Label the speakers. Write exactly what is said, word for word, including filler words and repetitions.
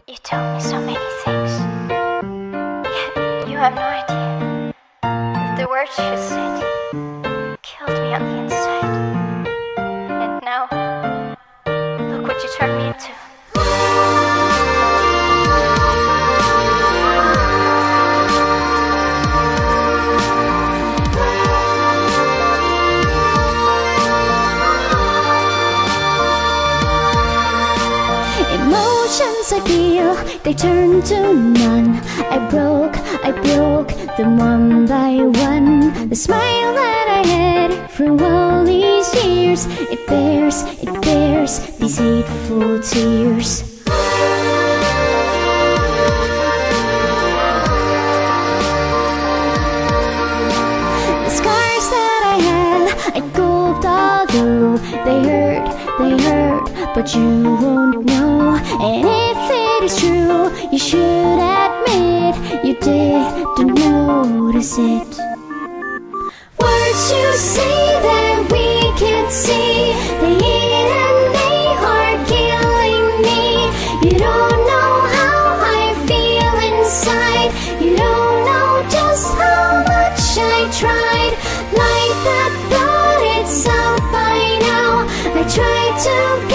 Speaker 1: You told me so many things, yet you have no idea. The words you said killed me on the inside. And now, look what you turned me into.
Speaker 2: Emotions I feel, they turn to none. I broke, I broke them one by one. The smile that I had through all these years, it bears, it bears these hateful tears. The scars that I had, I gulped although they hurt, they hurt, but you won't know. And if it is true, you should admit you didn't notice it. Words you say that we can't see, they hit and they are killing me. You don't know how I feel inside. You don't know just how much I tried. Like that thought, it's out by now. I tried to